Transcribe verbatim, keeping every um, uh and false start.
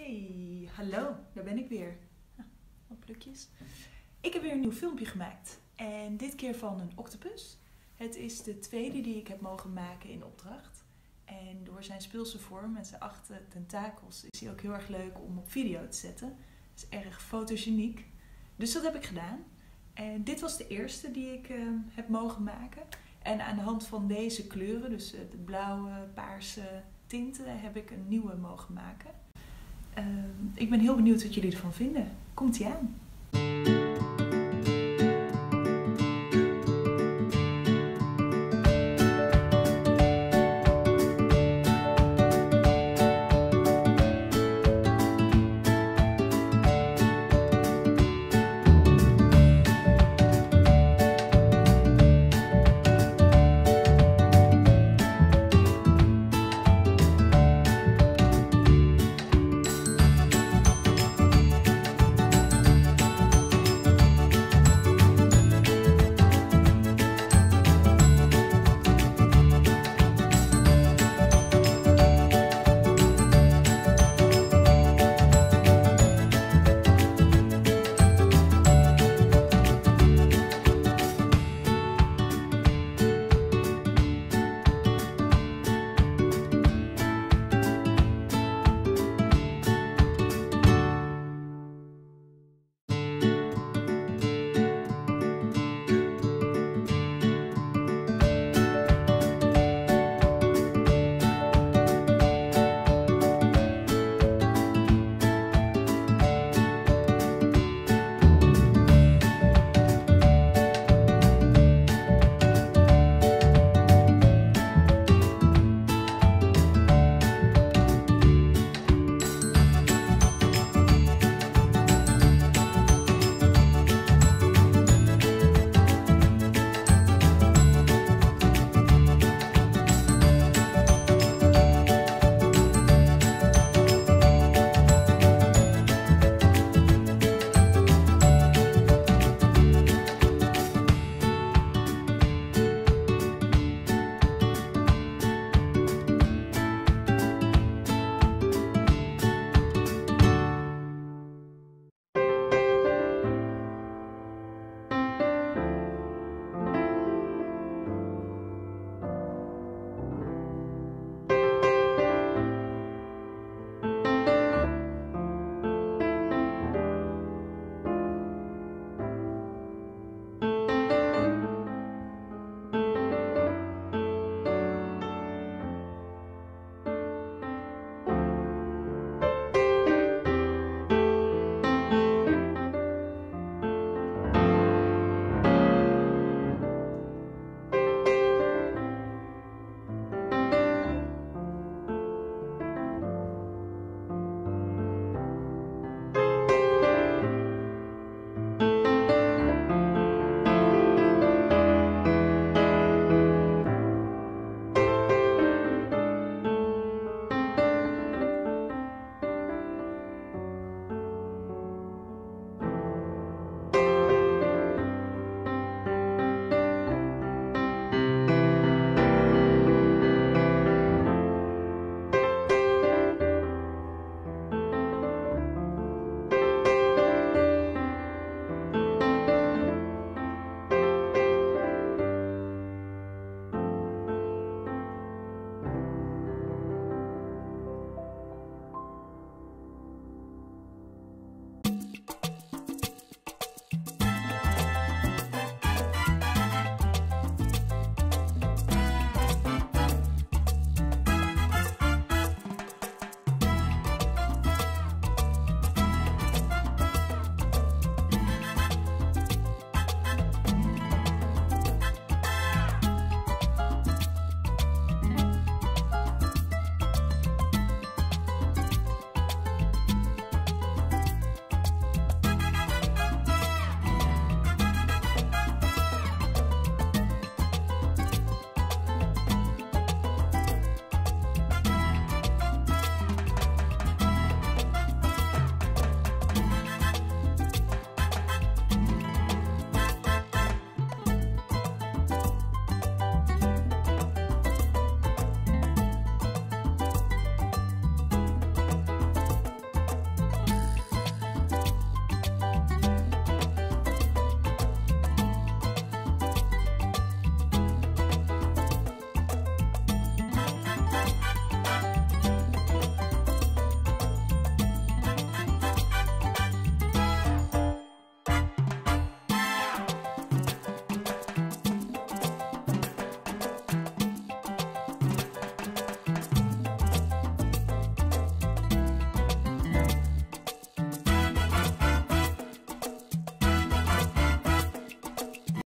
Hey, hallo, daar ben ik weer. Nou, wat plukjes. Ik heb weer een nieuw filmpje gemaakt. En dit keer van een octopus. Het is de tweede die ik heb mogen maken in opdracht. En door zijn speelse vorm en zijn acht tentakels is hij ook heel erg leuk om op video te zetten. Het is erg fotogeniek. Dus dat heb ik gedaan. En dit was de eerste die ik uh, heb mogen maken. En aan de hand van deze kleuren, dus uh, de blauwe, paarse tinten, heb ik een nieuwe mogen maken. Uh, ik ben heel benieuwd wat jullie ervan vinden. Komt-ie aan!